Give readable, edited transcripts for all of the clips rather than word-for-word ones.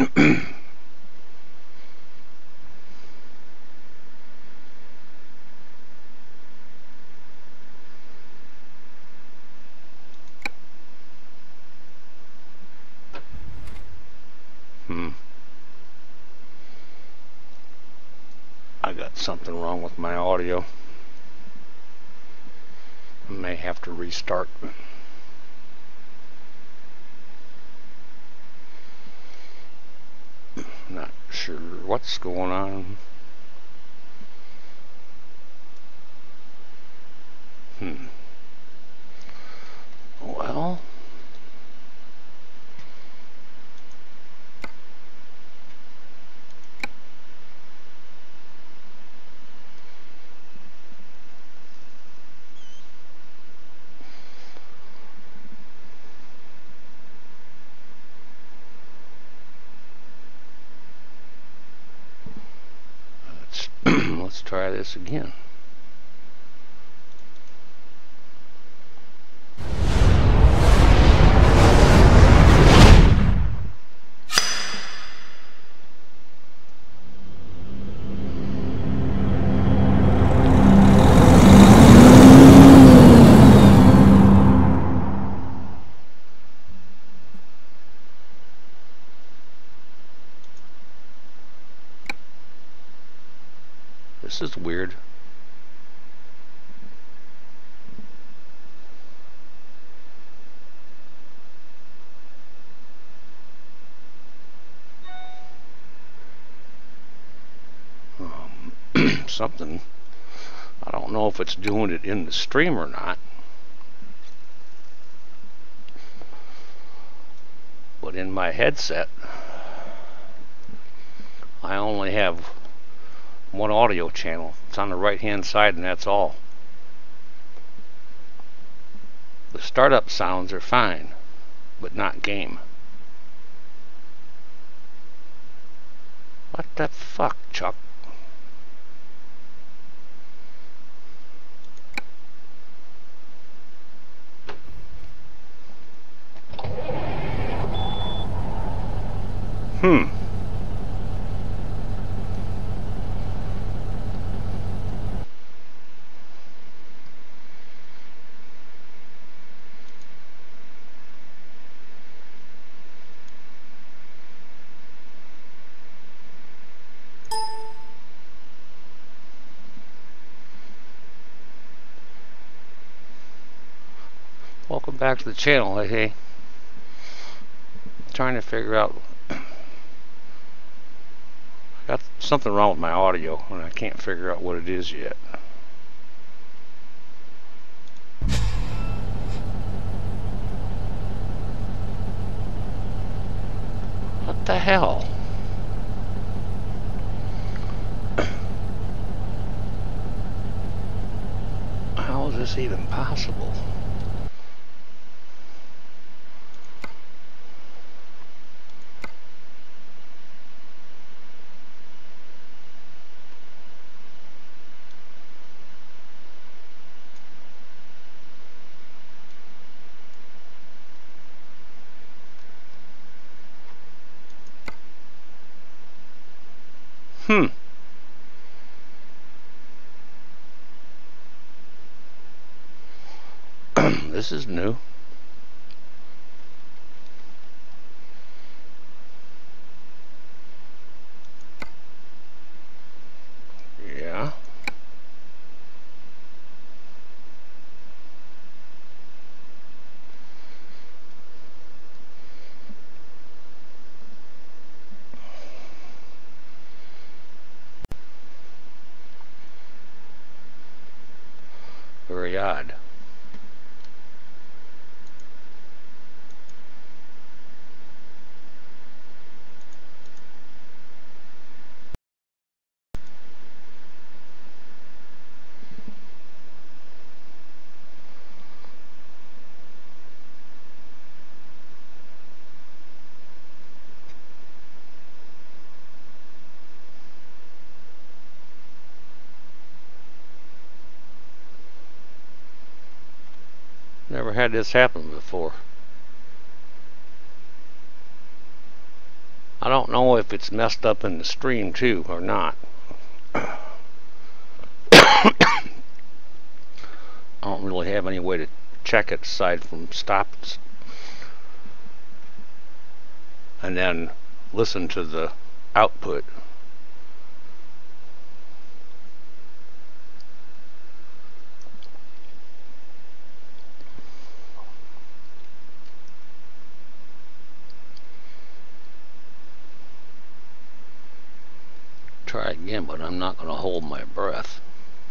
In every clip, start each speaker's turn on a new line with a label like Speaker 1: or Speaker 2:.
Speaker 1: I got something wrong with my audio. I may have to restart. Not sure what's going on. Well, let's try this again. This is weird. Something. I don't know if it's doing it in the stream or not. But in my headset, I only have one audio channel. It's on the right hand side and that's all. The startup sounds are fine, but not game. What the fuck, Chuck? Welcome back to the channel. Hey, trying to figure out. I got something wrong with my audio, and I can't figure out what it is yet. What the hell? How is this even possible? This is new. Yeah. Very odd. Never had this happen before. I don't know if it's messed up in the stream too or not. I don't really have any way to check it aside from stop and then listen to the output. Try again, but I'm not going to hold my breath.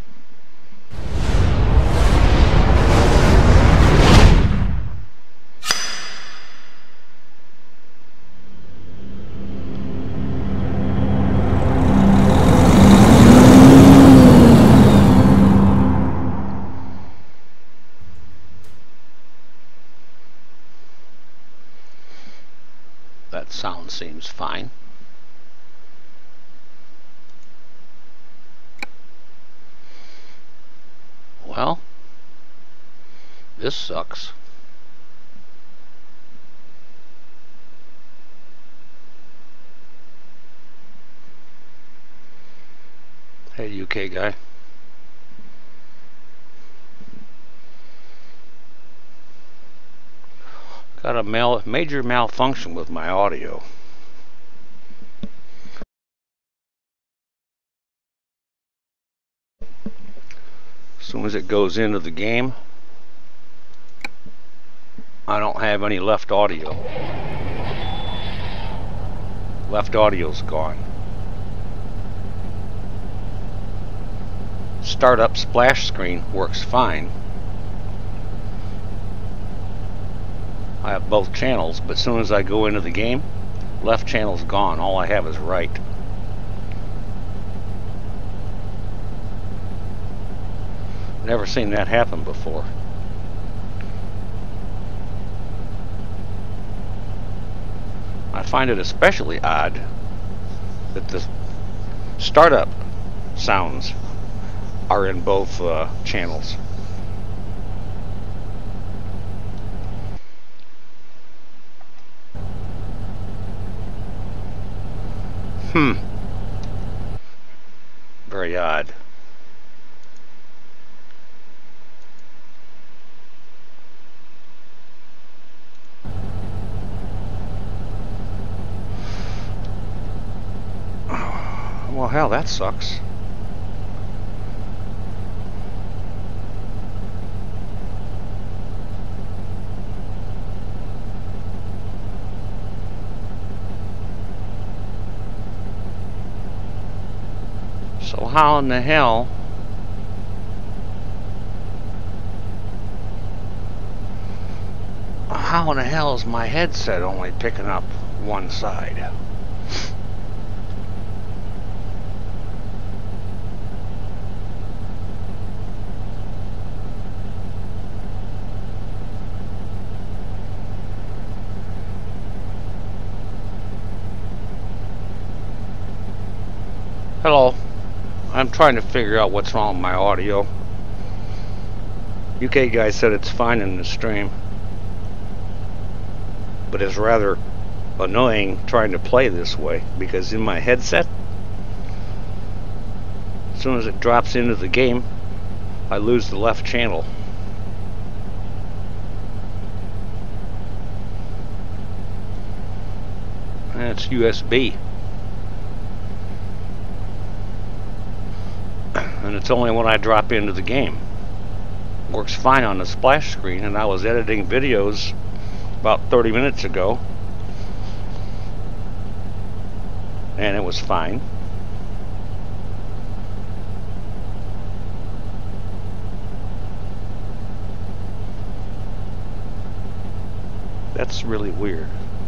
Speaker 1: That sound seems fine. Well, this sucks. Hey, UK guy. Got a major malfunction with my audio. As soon as it goes into the game, I don't have any left audio. Left audio's gone. Startup splash screen works fine. I have both channels, but as soon as I go into the game, left channel's gone. All I have is right. Never seen that happen before. I find it especially odd that the startup sounds are in both channels. Very odd. Well, hell, that sucks. So how in the hell is my headset only picking up one side? Hello. I'm trying to figure out what's wrong with my audio. UK guy said it's fine in the stream, but it's rather annoying trying to play this way because in my headset, as soon as it drops into the game, I lose the left channel. And it's USB. And it's only when I drop into the game. Works fine on the splash screen, and I was editing videos about 30 minutes ago and it was fine. That's really weird.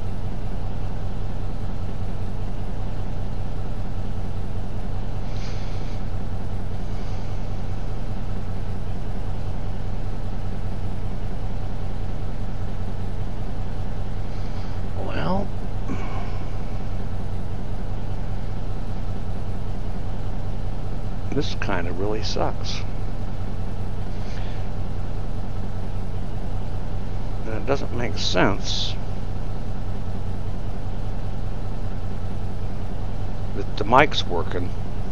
Speaker 1: This kind of really sucks. And it doesn't make sense. that the mic's working.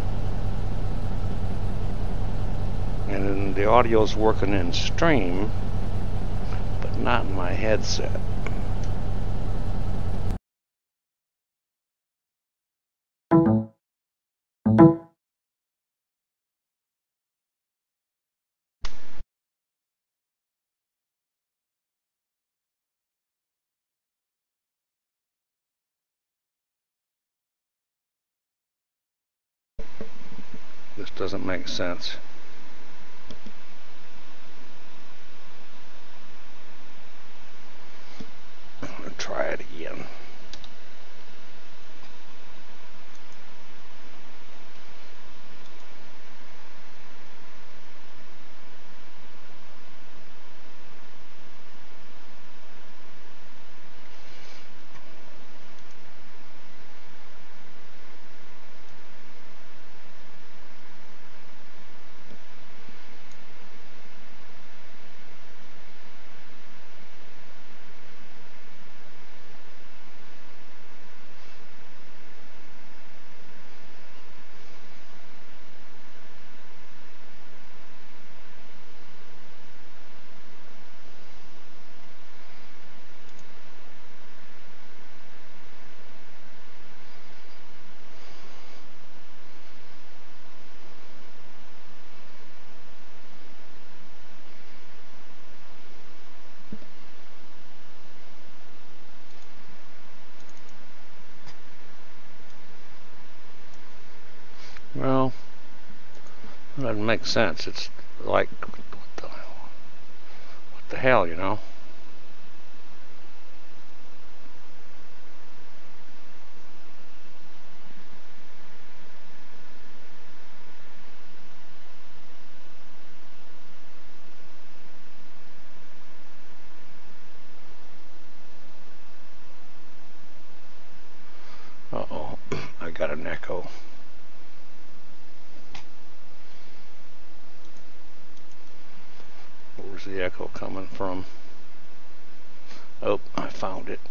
Speaker 1: And then the audio's working in stream, but not in my headset. This doesn't make sense. I'm going to try it again. Well, it doesn't make sense. It's like, what the hell, you know? Uh-oh, I got an echo. Where's the echo coming from? Oh, I found it.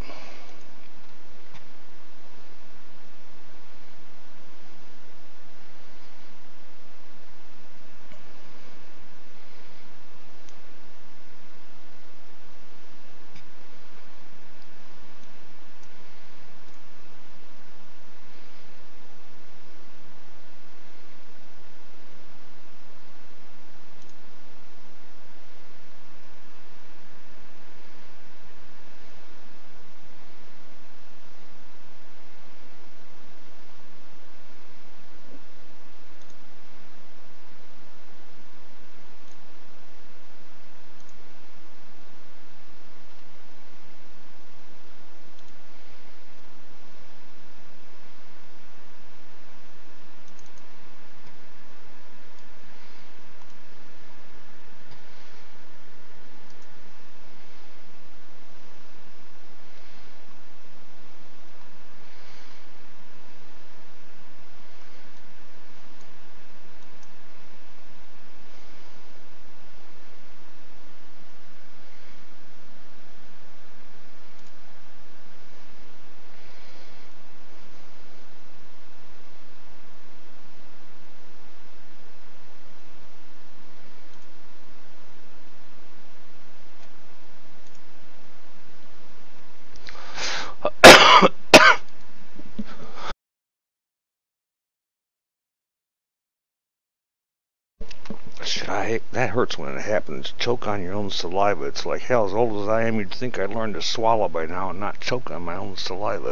Speaker 1: That hurts when it happens. Choke on your own saliva. It's like, hell, as old as I am, you'd think I'd learn to swallow by now and not choke on my own saliva.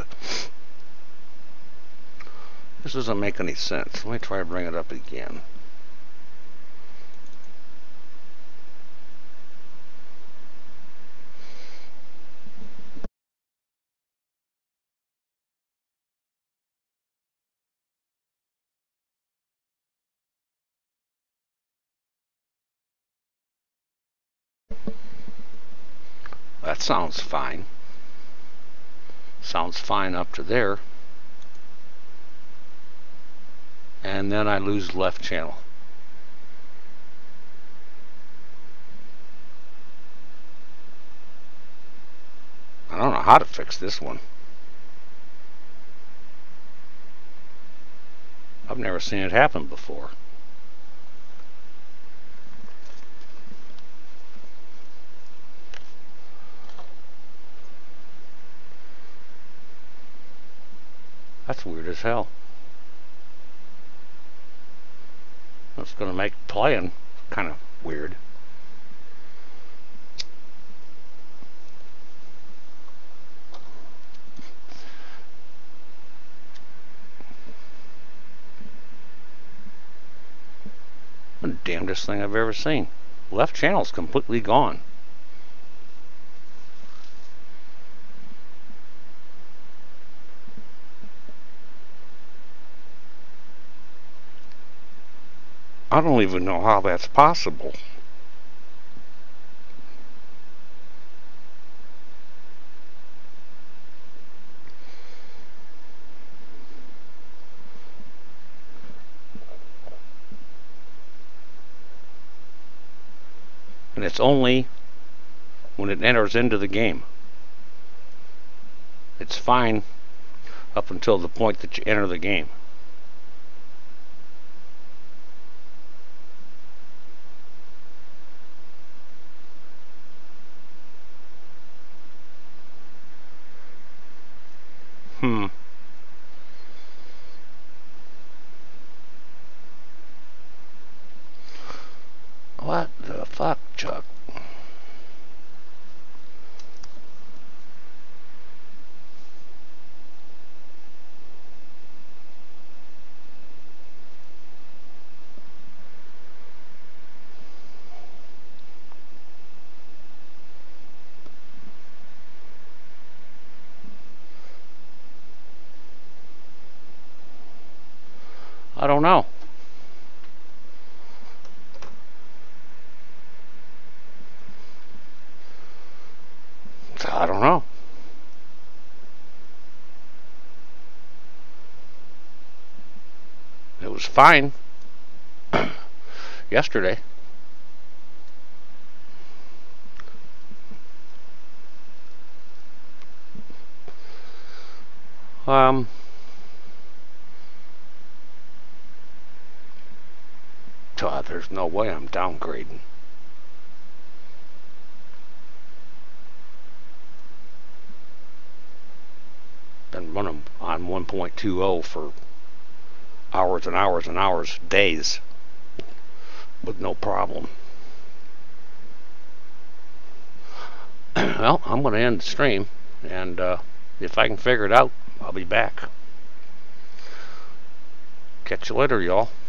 Speaker 1: This doesn't make any sense. Let me try to bring it up again. That sounds fine. Sounds fine up to there. And then I lose left channel. I don't know how to fix this one. I've never seen it happen before. That's weird as hell. That's going to make playing kind of weird. The damnedest thing I've ever seen. Left channel's completely gone. I don't even know how that's possible. And it's only when it enters into the game. It's fine up until the point that you enter the game. What the fuck, Chuck? I don't know. I don't know. It was fine yesterday. There's no way I'm downgrading. Been running on 1.20 for hours and hours and hours, days, with no problem. Well, I'm going to end the stream, and if I can figure it out, I'll be back. Catch you later, y'all.